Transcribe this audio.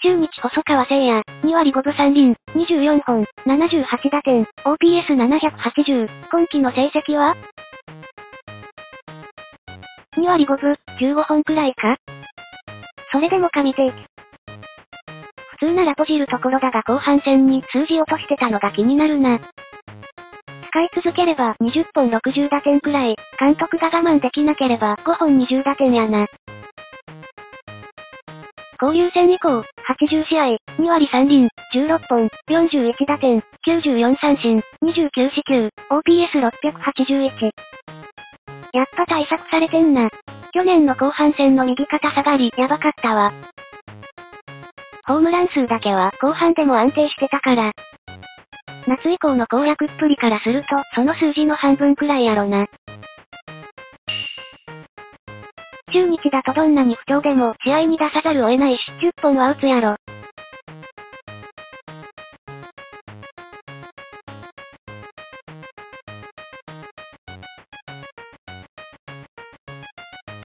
中日細川聖也、2割5分3厘、24本、78打点、OPS780、今季の成績は ?2 割5分、15本くらいか？それでも神テープ。普通なら閉じるところだが後半戦に数字落としてたのが気になるな。使い続ければ20本60打点くらい、監督が我慢できなければ5本20打点やな。交流戦以降、80試合、2割3厘、16本、41打点、94三振、29四球、OPS681。やっぱ対策されてんな。去年の後半戦の右肩下がり、やばかったわ。ホームラン数だけは後半でも安定してたから。夏以降の攻略っぷりからすると、その数字の半分くらいやろな。中日だとどんなに不調でも試合に出さざるを得ないし、10本は打つやろ。